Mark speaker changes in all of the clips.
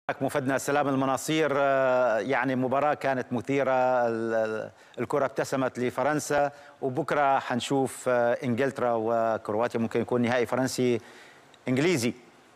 Speaker 1: مفدنا سلام المناصير. يعني مباراة كانت مثيرة، الكرة ابتسمت لفرنسا، وبكرة حنشوف انجلترا وكرواتيا، ممكن يكون نهائي فرنسي انجليزي.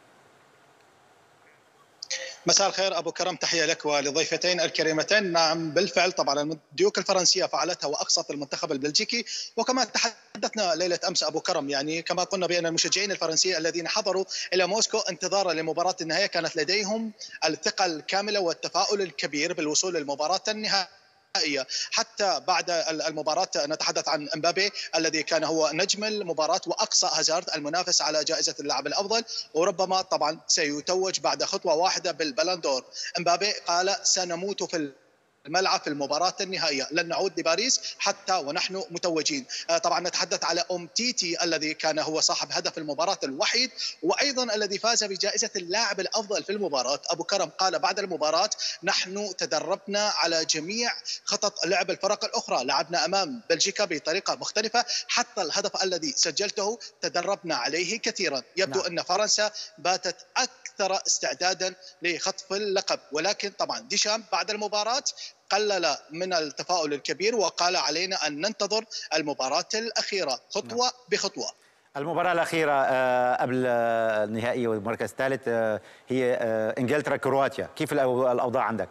Speaker 2: مساء الخير ابو كرم، تحيه لك ولضيفتين الكريمتين. نعم بالفعل، طبعا الديوك الفرنسيه فعلتها واقصت المنتخب البلجيكي، وكما تحدثنا ليله امس ابو كرم، يعني كما قلنا بان المشجعين الفرنسيين الذين حضروا الى موسكو انتظارا لمباراه النهائيه كانت لديهم الثقه الكامله والتفاؤل الكبير بالوصول للمباراه النهائيه. حتى بعد المباراة نتحدث عن امبابي الذي كان هو نجم المباراة وأقصى هازارد المنافس على جائزة اللاعب الأفضل، وربما طبعا سيتوج بعد خطوة واحدة بالبلندور. امبابي قال: سنموت في الملعب في المباراة النهائية، لن نعود لباريس حتى ونحن متوجين. طبعا نتحدث على تيتي الذي كان هو صاحب هدف المباراة الوحيد، وأيضا الذي فاز بجائزة اللاعب الأفضل في المباراة. أبو كرم قال بعد المباراة: نحن تدربنا على جميع خطط لعب الفرق الأخرى، لعبنا أمام بلجيكا بطريقة مختلفة، حتى الهدف الذي سجلته تدربنا عليه كثيرا. يبدو أن فرنسا باتت أكثر استعدادا لخطف اللقب، ولكن طبعا ديشام بعد المباراة قلل من التفاؤل الكبير وقال: علينا أن ننتظر المباراة الأخيرة خطوة بخطوة.
Speaker 1: المباراة الأخيرة قبل النهائي والمركز الثالث هي انجلترا كرواتيا، كيف الأوضاع عندك؟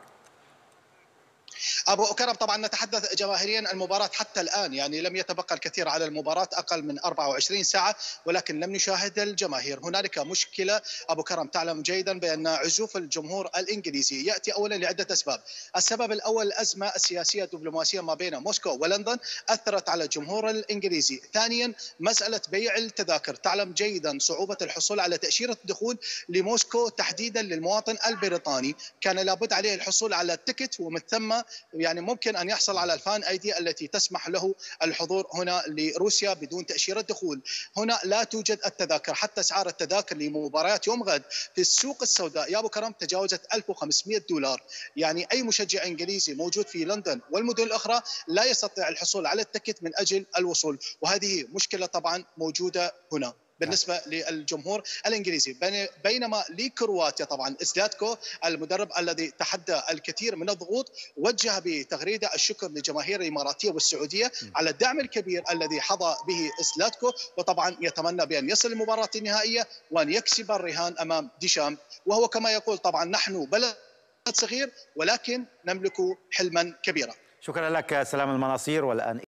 Speaker 2: ابو كرم، طبعا نتحدث جماهيريا، المباراه حتى الان يعني لم يتبقى الكثير على المباراه، اقل من 24 ساعه، ولكن لم نشاهد الجماهير. هنالك مشكله ابو كرم، تعلم جيدا بان عزوف الجمهور الانجليزي ياتي اولا لعده اسباب. السبب الاول الازمه السياسيه الدبلوماسيه ما بين موسكو ولندن اثرت على الجمهور الانجليزي. ثانيا مساله بيع التذاكر، تعلم جيدا صعوبه الحصول على تاشيره الدخول لموسكو تحديدا للمواطن البريطاني، كان لابد عليه الحصول على التكت، ومن ثم يعني ممكن أن يحصل على الفان ايدي التي تسمح له الحضور هنا لروسيا بدون تأشيرة دخول. هنا لا توجد التذاكر، حتى أسعار التذاكر لمباريات يوم غد في السوق السوداء يا أبو كرم تجاوزت $1500. يعني أي مشجع إنجليزي موجود في لندن والمدن الأخرى لا يستطيع الحصول على التكت من أجل الوصول، وهذه مشكلة طبعا موجودة هنا بالنسبة للجمهور الإنجليزي. بينما لكرواتيا طبعا زلاتكو المدرب الذي تحدى الكثير من الضغوط وجه بتغريدة الشكر للجماهير الإماراتية والسعودية على الدعم الكبير الذي حظى به زلاتكو، وطبعا يتمنى بأن يصل المباراة النهائية وأن يكسب الرهان أمام ديشام. وهو كما يقول طبعا: نحن بلد صغير ولكن نملك حلما كبيرا.
Speaker 1: شكرا لك سلام المناصير. والآن